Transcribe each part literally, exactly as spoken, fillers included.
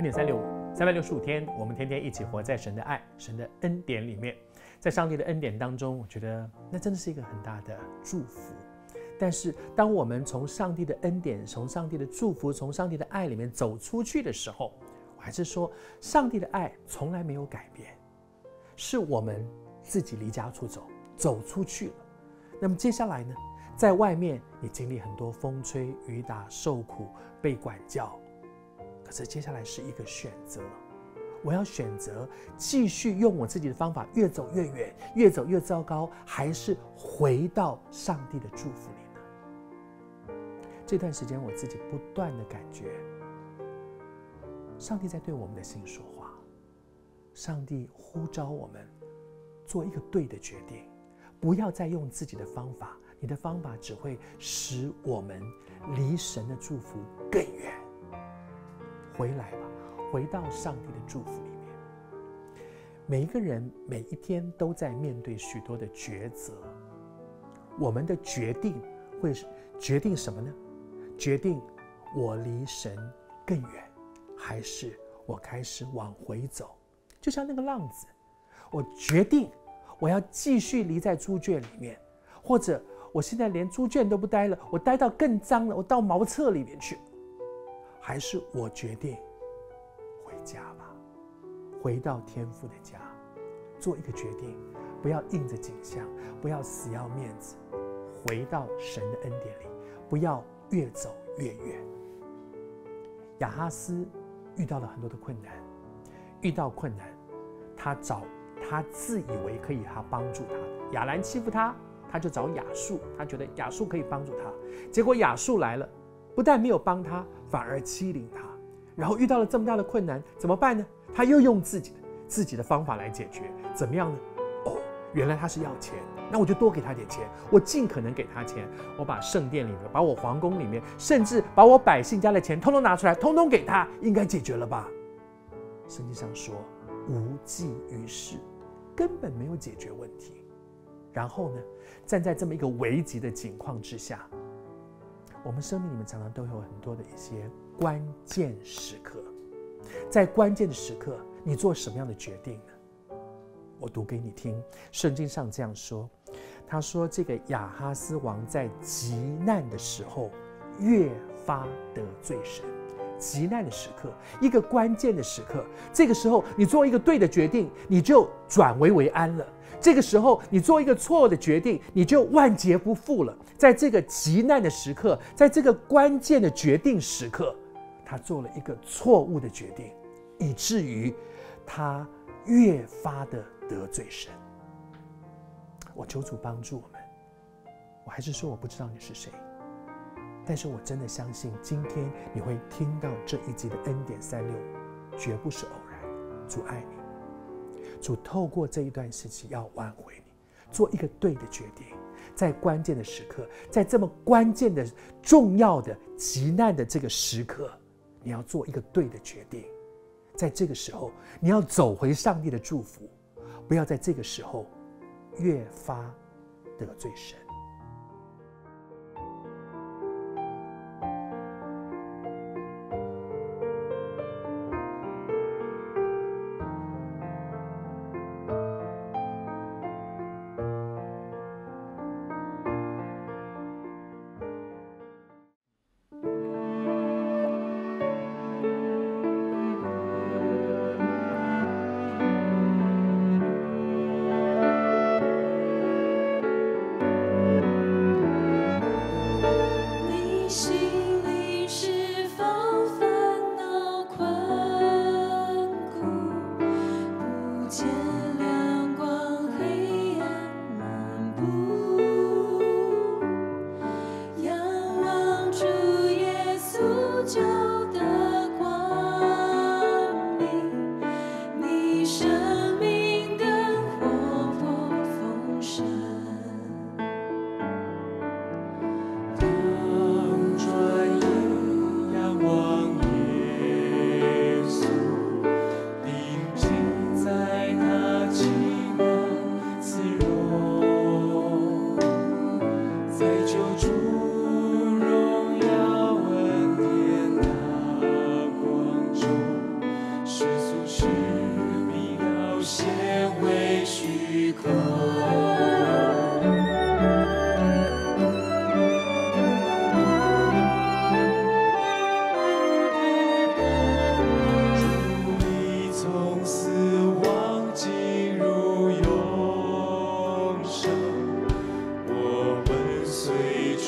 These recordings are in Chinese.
恩典三六五，三百六十五天，我们天天一起活在神的爱、神的恩典里面。在上帝的恩典当中，我觉得那真的是一个很大的祝福。但是，当我们从上帝的恩典、从上帝的祝福、从上帝的爱里面走出去的时候，我还是说，上帝的爱从来没有改变，是我们自己离家出走，走出去了。那么接下来呢，在外面你经历很多风吹雨打、受苦、被管教，可是接下来是一个选择。我要选择继续用我自己的方法越走越远，越走越糟糕，还是回到上帝的祝福里呢？这段时间我自己不断的感觉，上帝在对我们的心说话，上帝呼召我们做一个对的决定，不要再用自己的方法，你的方法只会使我们离神的祝福更远。回来吧，回到上帝的祝福里面。每一个人每一天都在面对许多的抉择，我们的决定会决定什么呢？决定我离神更远，还是我开始往回走？就像那个浪子，我决定我要继续离在猪圈里面，或者我现在连猪圈都不待了，我待到更脏了，我到茅厕里面去，还是我决定回家吧，回到天父的家，做一个决定，不要硬着颈项，不要死要面子，回到神的恩典里，不要越走越远。亚哈斯遇到了很多的困难，遇到困难，他找他自以为可以他帮助他的亚兰欺负他，他就找亚述，他觉得亚述可以帮助他，结果亚述来了，不但没有帮他，反而欺凌他。然后遇到了这么大的困难，怎么办呢？他又用自己的自己的方法来解决，怎么样呢？哦，原来他是要钱，那我就多给他点钱，我尽可能给他钱，我把圣殿里面，把我皇宫里面，甚至把我百姓家的钱通通拿出来，通通给他，应该解决了吧？圣经上说无济于事，根本没有解决问题。然后呢，站在这么一个危急的境况之下，我们生命里面常常都有很多的一些关键时刻，在关键的时刻，你做什么样的决定呢？我读给你听，圣经上这样说，他说这个亚哈斯王在极难的时候越发得罪神。极难的时刻，一个关键的时刻，这个时候你做一个对的决定，你就转危为安了。这个时候你做一个错的决定，你就万劫不复了。在这个极难的时刻，在这个关键的决定时刻，他做了一个错误的决定，以至于他越发的得罪神。我求主帮助我们。我还是说我不知道你是谁，但是我真的相信今天你会听到这一集的恩典三六五，绝不是偶然。主爱你，主透过这一段时期要挽回你，做一个对的决定，在关键的时刻，在这么关键的重要的极难的这个时刻，你要做一个对的决定。在这个时候你要走回上帝的祝福，不要在这个时候越发得罪神。 在救主荣耀恩典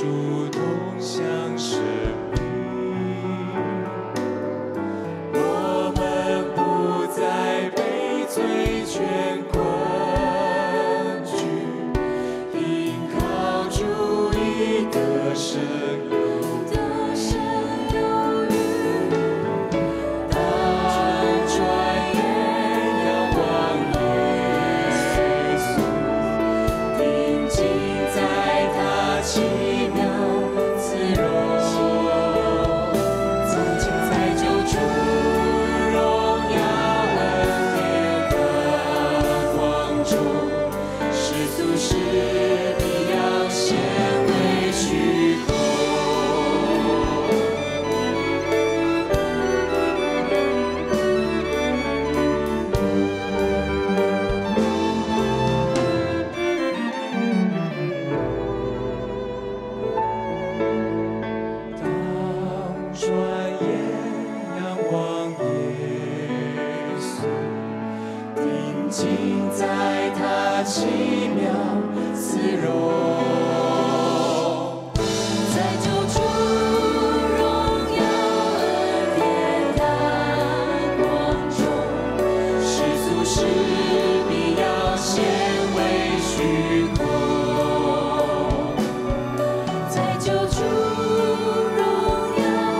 主同享生命，我们不再被罪权困居，依靠主已得胜。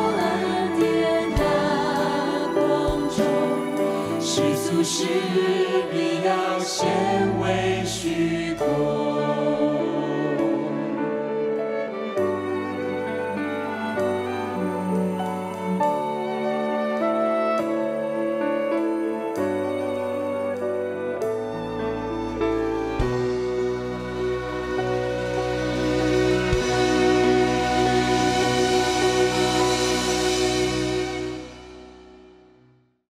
是